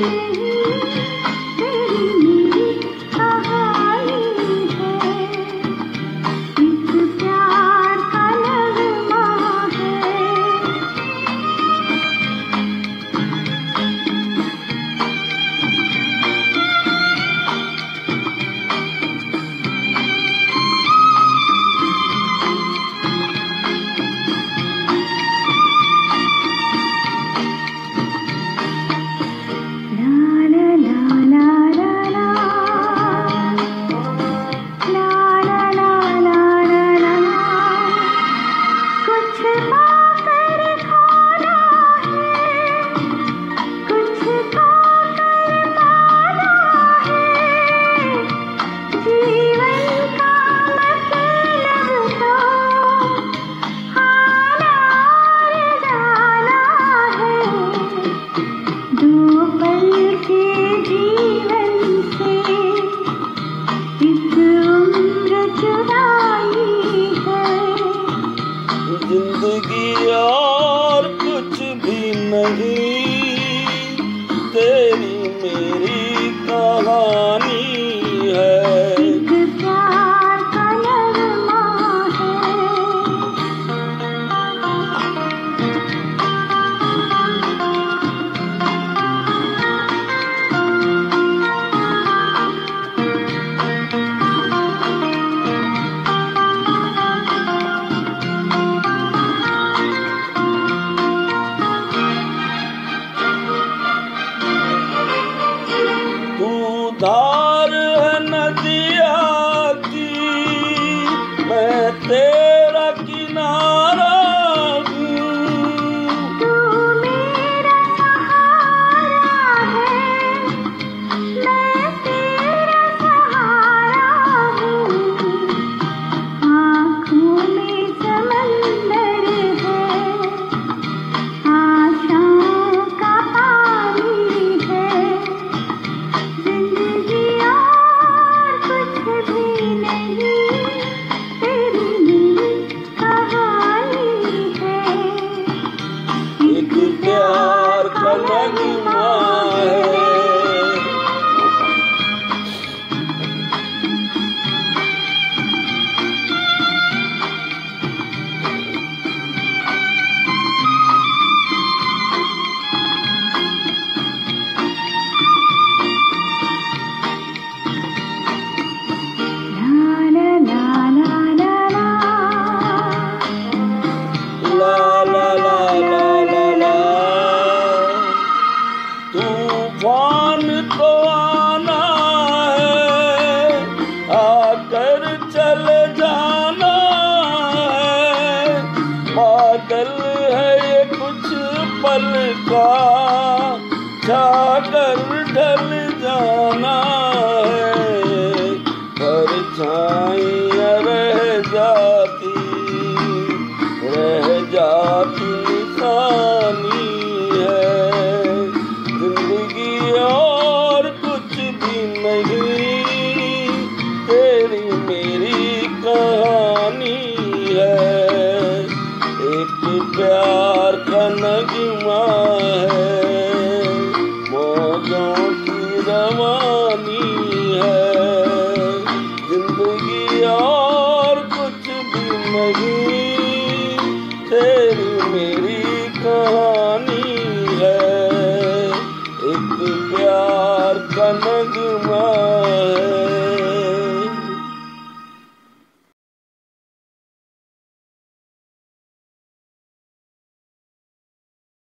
जिंदगी और कुछ भी नहीं, तेरी मेरी कहानी है। एक प्यार का नगमा है। धार है नदिया की, मैं तेरा किनारा हूँ। तू मेरा सहारा है, मैं तेरा सहारा हूँ। आँखों में समंदर है, आशाओं का पानी है। एक प्यार का नगमा है। तूफान तो आना है, आकर चले जाना है। बादल है ये कुछ पल का, छाकर ढल जाना है। परछाइयाँ रह जाती निशानी है। जिंदगी और कुछ भी नहीं, तेरी मेरी कहानी है। एक प्यार का नगमा है, मौजों की रवानी है। जिंदगी और कुछ भी नहीं।